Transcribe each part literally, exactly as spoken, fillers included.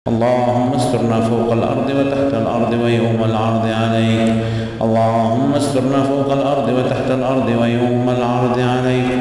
اللهم استرنا فوق الأرض وتحت الأرض ويوم العرض عليك. اللهم استرنا فوق الأرض وتحت الأرض ويوم العرض عليك.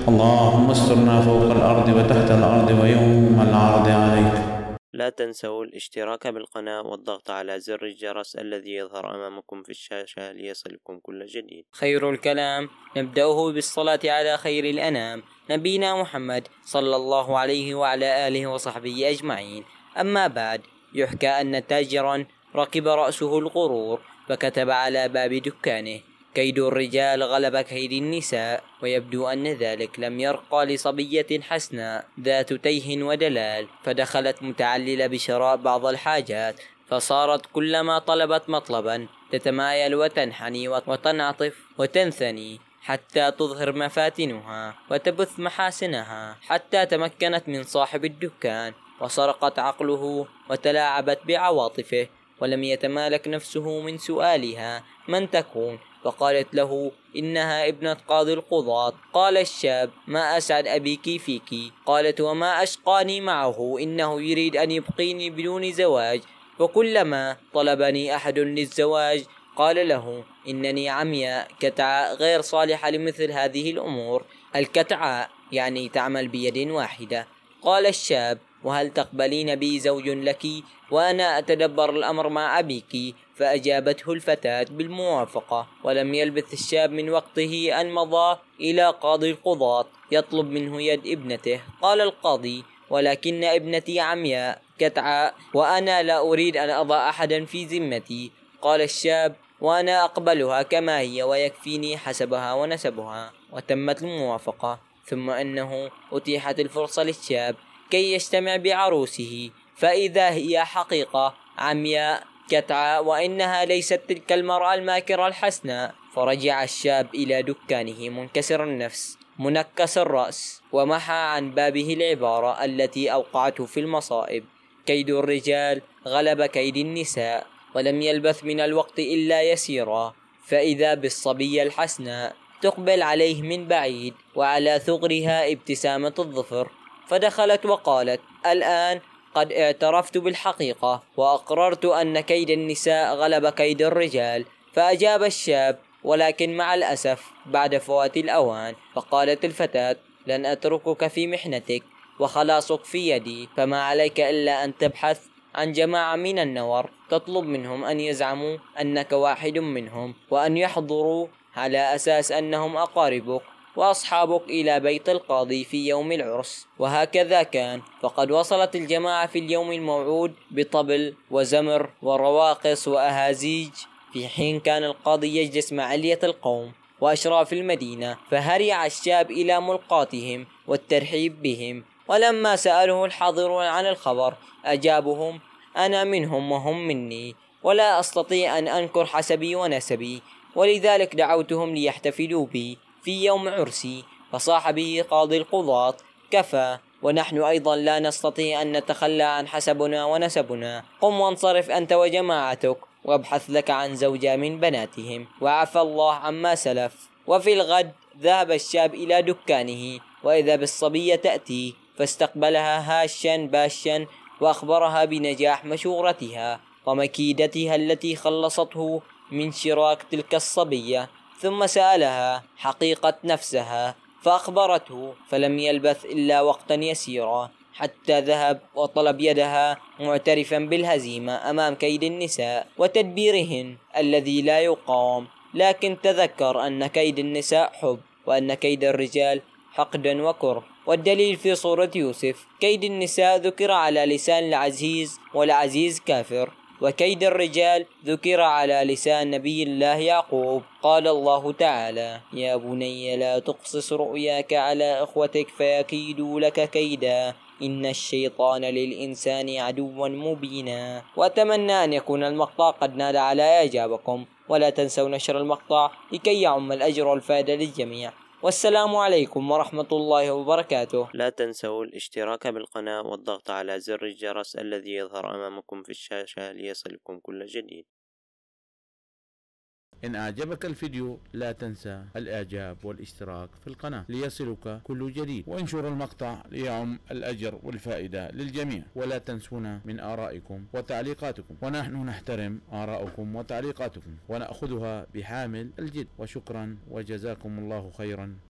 اللهم استرنا فوق الأرض وتحت الأرض ويوم العرض عليك. لا تنسوا الاشتراك بالقناة والضغط على زر الجرس الذي يظهر أمامكم في الشاشة ليصلكم كل جديد. خير الكلام نبدأه بالصلاة على خير الأنام نبينا محمد صلى الله عليه وعلى آله وصحبه أجمعين. أما بعد، يحكى أن تاجرا ركب رأسه الغرور فكتب على باب دكانه: كيد الرجال غلب كيد النساء. ويبدو أن ذلك لم يرقى لصبية حسناء ذات تيه ودلال، فدخلت متعللة بشراء بعض الحاجات، فصارت كلما طلبت مطلبا تتمايل وتنحني وتنعطف وتنثني حتى تظهر مفاتنها وتبث محاسنها، حتى تمكنت من صاحب الدكان وسرقت عقله وتلاعبت بعواطفه، ولم يتمالك نفسه من سؤالها من تكون، فقالت له: إنها ابنة قاضي القضاة. قال الشاب: ما أسعد أبيك فيك. قالت: وما أشقاني معه، إنه يريد أن يبقيني بدون زواج، وكلما طلبني أحد للزواج قال له: إنني عمياء كتعاء غير صالحة لمثل هذه الأمور. الكتعاء يعني تعمل بيد واحدة. قال الشاب: وهل تقبلين بي زوج لك وأنا أتدبر الأمر مع أبيك؟ فأجابته الفتاة بالموافقة. ولم يلبث الشاب من وقته أن مضى إلى قاضي القضاة يطلب منه يد ابنته. قال القاضي: ولكن ابنتي عمياء كتعاء وأنا لا أريد أن أضع أحدا في ذمتي. قال الشاب: وأنا أقبلها كما هي ويكفيني حسبها ونسبها. وتمت الموافقة. ثم أنه أتيحت الفرصة للشاب كي يجتمع بعروسه، فإذا هي حقيقة عمياء كتعاء وإنها ليست تلك المرأة الماكرة الحسناء. فرجع الشاب إلى دكانه منكسر النفس منكس الرأس، ومحى عن بابه العبارة التي أوقعته في المصائب: كيد الرجال غلب كيد النساء. ولم يلبث من الوقت إلا يسيرا، فإذا بالصبية الحسناء تقبل عليه من بعيد وعلى ثغرها ابتسامة الظفر، فدخلت وقالت: الآن قد اعترفت بالحقيقة وأقررت أن كيد النساء غلب كيد الرجال. فأجاب الشاب: ولكن مع الأسف بعد فوات الأوان. فقالت الفتاة: لن أتركك في محنتك وخلاصك في يدي، فما عليك إلا أن تبحث عن جماعة من النور تطلب منهم أن يزعموا أنك واحد منهم، وأن يحضروا على أساس أنهم أقاربك وأصحابك إلى بيت القاضي في يوم العرس. وهكذا كان، فقد وصلت الجماعة في اليوم الموعود بطبل وزمر ورواقص وأهازيج، في حين كان القاضي يجلس مع علية القوم وأشراف المدينة. فهرع الشاب إلى ملقاتهم والترحيب بهم، ولما سأله الحاضرون عن الخبر أجابهم: أنا منهم وهم مني، ولا أستطيع أن أنكر حسبي ونسبي، ولذلك دعوتهم ليحتفلوا بي في يوم عرسي. فصاح به قاضي القضاة: كفى، ونحن أيضا لا نستطيع أن نتخلى عن حسبنا ونسبنا. قم وانصرف أنت وجماعتك وابحث لك عن زوجة من بناتهم، وعفى الله عما سلف. وفي الغد ذهب الشاب إلى دكانه، وإذا بالصبية تأتي، فاستقبلها هاشا باشا وأخبرها بنجاح مشورتها ومكيدتها التي خلصته من شراك تلك الصبية. ثم سألها حقيقة نفسها فأخبرته، فلم يلبث إلا وقتا يسيرا حتى ذهب وطلب يدها معترفا بالهزيمة أمام كيد النساء وتدبيرهن الذي لا يقاوم. لكن تذكر أن كيد النساء حب، وأن كيد الرجال حقد وكره. والدليل في صورة يوسف: كيد النساء ذكر على لسان العزيز والعزيز كافر، وكيد الرجال ذكر على لسان نبي الله يعقوب. قال الله تعالى: يا بني لا تقصص رؤياك على إخوتك فيكيدوا لك كيدا، إن الشيطان للإنسان عدوا مبينا. وأتمنى أن يكون المقطع قد نال على إعجابكم، ولا تنسوا نشر المقطع لكي يعم الأجر والفائدة للجميع. والسلام عليكم ورحمة الله وبركاته. لا تنسوا الاشتراك بالقناة والضغط على زر الجرس الذي يظهر أمامكم في الشاشة ليصلكم كل جديد. إن أعجبك الفيديو لا تنسى الإعجاب والاشتراك في القناة ليصلك كل جديد، وانشر المقطع ليعم الأجر والفائدة للجميع، ولا تنسونا من آرائكم وتعليقاتكم، ونحن نحترم آراءكم وتعليقاتكم ونأخذها بحامل الجد. وشكرا وجزاكم الله خيرا.